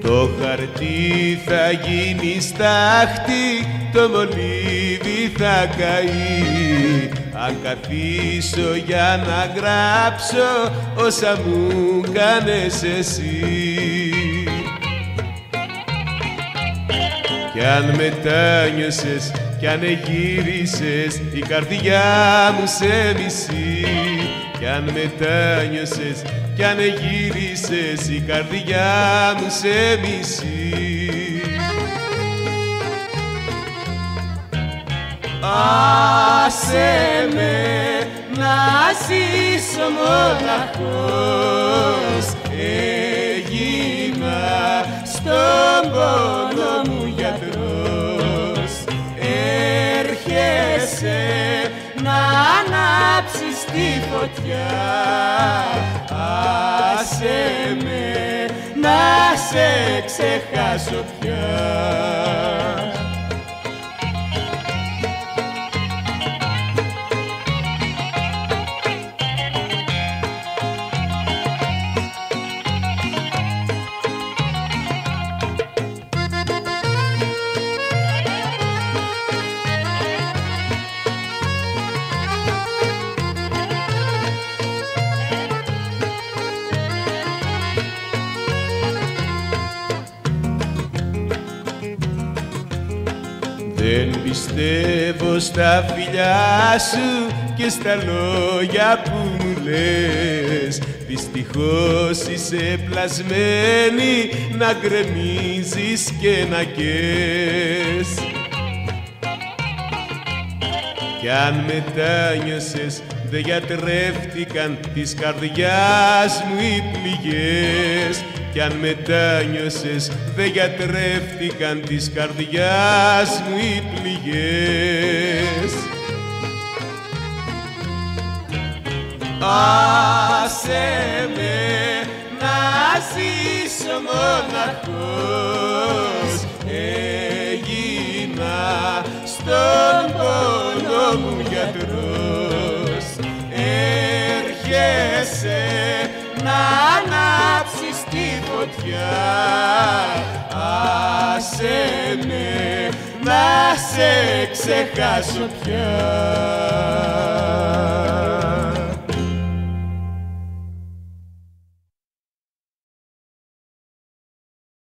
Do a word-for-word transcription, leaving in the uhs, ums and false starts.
Το χαρτί θα γίνει στάχτη, το μολύβι θα καεί. Αν καθίσω για να γράψω όσα μου κάνες εσύ. Κι αν μετάνιωσες, κι αν εγύρισες, η καρδιά μου σε μισεί. Κι αν μετάνιωσες, κι αν εγύρισες, η καρδιά μου σε μισεί. Άσε με να ζήσω μοναχός, έγινα στον πόνο μου γιατρός. Έρχεσαι να ανάψεις τη φωτιά, άσε με να σε ξεχάσω πια. Δεν πιστεύω στα φιλιά σου και στα λόγια που μου λες. Δυστυχώς είσαι πλασμένη να γκρεμίζεις και να καις. Κι αν μετάνιωσες, δε γιατρεύτηκαν της καρδιάς μου οι πληγές. Κι αν μετάνιωσες, δε γιατρεύτηκαν της καρδιάς μου οι πληγές. Άσε με να ζήσω μοναχός, έγινα στον πόνο μου γιατρός. Έρχεσαι να ανάψεις τη φωτιά, άσε με να σε ξεχάσω πια.